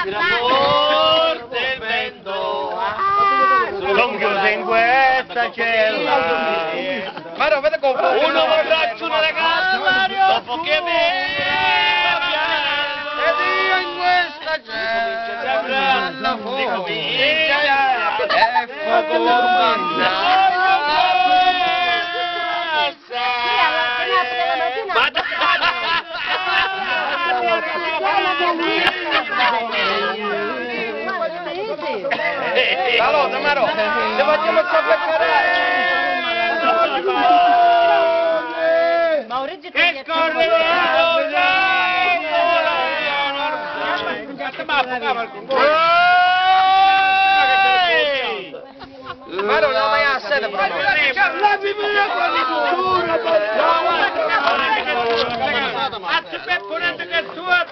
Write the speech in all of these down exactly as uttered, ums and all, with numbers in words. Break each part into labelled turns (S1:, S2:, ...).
S1: forte il vento, sono chiuso in questa cella.
S2: Mario, vedi come
S1: Uno borraccio una ragazza, Mario, dopo che mi
S2: ed io in questa cella la
S1: comincia
S2: e fa comandare. Allora, Maro, se facciamo soppeccare!
S3: Maurizio
S1: Che scorre
S2: Maro, non vai a sede proprio! La biblia con la cultura!
S1: Azzi pepponete che tu è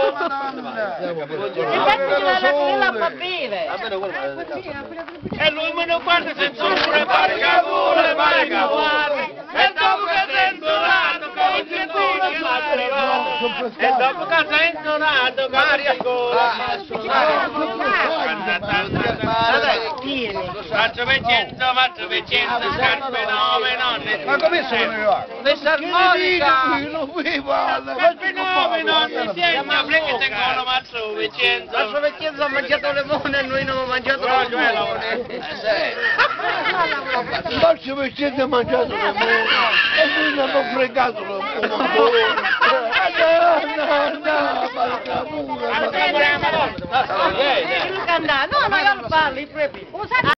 S1: e lui me ne guarda senza pure barca pure, barca pure. E dopo che sei intonato, come si dice l'altra volta. E dopo che sei intonato, come si faccio Vincenzo, faccio Vincenzo, scarpe nove nonne.
S2: Ma come sono io?
S1: Questa armonica!
S2: Non vivo!
S1: Scarpe nove nonne, siamo perché sei con lo mazzo Vincenzo.
S2: Mazzo Vincenzo ha mangiato le limone e noi non abbiamo mangiato le limone. Mazzo Vincenzo ha mangiato le limone e noi non abbiamo fregato le limone. No, no, no, porca pura.
S3: No, no, io non parlo, i